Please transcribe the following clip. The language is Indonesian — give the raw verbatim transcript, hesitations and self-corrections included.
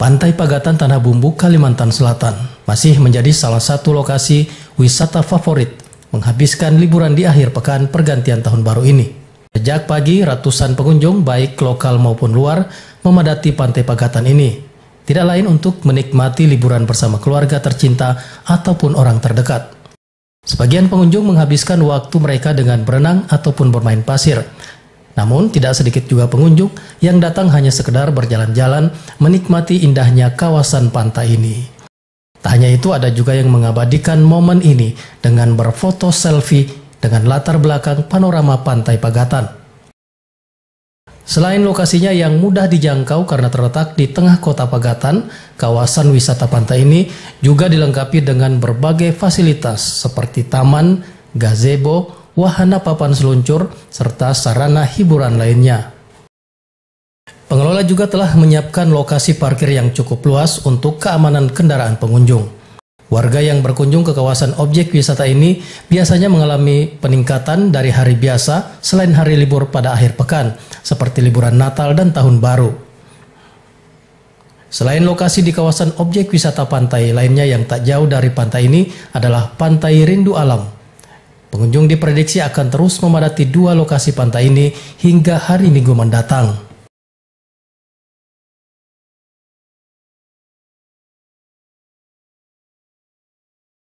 Pantai Pagatan Tanah Bumbu, Kalimantan Selatan masih menjadi salah satu lokasi wisata favorit menghabiskan liburan di akhir pekan pergantian tahun baru ini. Sejak pagi, ratusan pengunjung baik lokal maupun luar memadati Pantai Pagatan ini. Tidak lain untuk menikmati liburan bersama keluarga tercinta ataupun orang terdekat. Sebagian pengunjung menghabiskan waktu mereka dengan berenang ataupun bermain pasir. Namun tidak sedikit juga pengunjung yang datang hanya sekedar berjalan-jalan menikmati indahnya kawasan pantai ini. Tak hanya itu, ada juga yang mengabadikan momen ini dengan berfoto selfie dengan latar belakang panorama Pantai Pagatan. Selain lokasinya yang mudah dijangkau karena terletak di tengah kota Pagatan, kawasan wisata pantai ini juga dilengkapi dengan berbagai fasilitas seperti taman, gazebo, wahana papan seluncur, serta sarana hiburan lainnya. Pengelola juga telah menyiapkan lokasi parkir yang cukup luas untuk keamanan kendaraan pengunjung. Warga yang berkunjung ke kawasan objek wisata ini biasanya mengalami peningkatan dari hari biasa selain hari libur pada akhir pekan, seperti liburan Natal dan Tahun Baru. Selain lokasi di kawasan objek wisata pantai lainnya yang tak jauh dari pantai ini adalah Pantai Rindu Alam. Pengunjung diprediksi akan terus memadati dua lokasi pantai ini hingga hari Minggu mendatang.